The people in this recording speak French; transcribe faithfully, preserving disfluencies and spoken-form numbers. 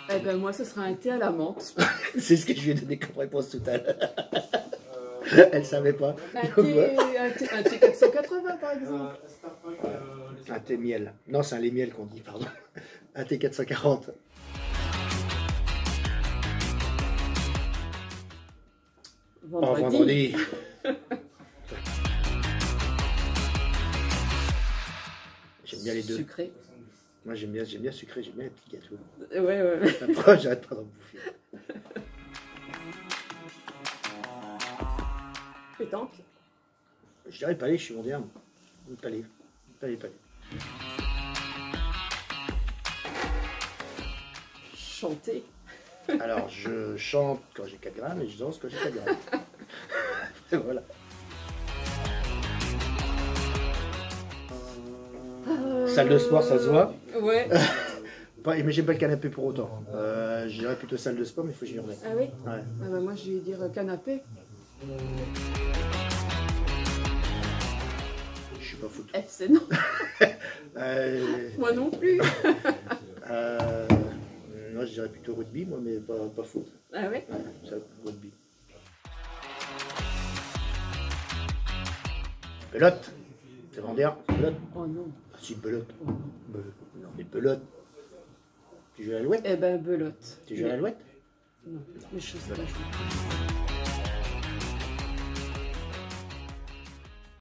Eh ben moi, ce sera un thé à la menthe. C'est ce que je lui ai donné comme réponse tout à l'heure. Elle savait pas. Un thé, un thé, un thé quatre cent quatre-vingts, par exemple. Un thé miel. Non, c'est un lait miel qu'on dit, pardon. Un thé quatre cent quarante. Vendredi. Oh, vendredi. J'aime bien les deux. Sucré. Moi, j'aime bien, j'aime bien sucré, j'aime bien les petits gâteaux. Ouais, ouais, ouais. Après, j'arrête pas d'en bouffer. Pétanque. Je dirais le palais, je suis moderne. Le palais. Palais, palais. Chanter. Alors, je chante quand j'ai quatre grammes et je danse quand j'ai quatre grammes. Et voilà. Euh... Salle de sport, ça se voit. Ouais. Pas, mais j'aime pas le canapé pour autant. Euh, je dirais plutôt salle de sport, mais il faut que j'y remette. Ah oui. Ouais. Ah bah moi, je vais dire canapé. Je suis pas foot. F C, non. euh, Moi non plus. euh, moi, je dirais plutôt rugby, moi, mais pas, pas foot. Ah ouais. Ouais, ça, rugby. Pelote. C'est vendeur. Pelote. Oh non. Ah, si, une pelote. Oh non. Belote. Non. Une pelote. Tu joues à l'alouette? Eh ben belote. Tu joues à l'alouette? Non, mais je sais pas jouer.